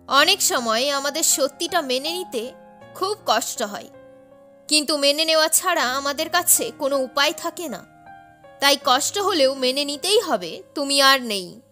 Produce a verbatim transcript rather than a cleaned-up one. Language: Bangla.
অনেক সময় আমাদের সত্যিটা মেনে নিতে খুব কষ্ট হয়, কিন্তু মেনে নেওয়া ছাড়া আমাদের কাছে কোনো উপায় থাকে না। তাই কষ্ট হলেও মেনে নিতেই হবে তুমি আর নেই।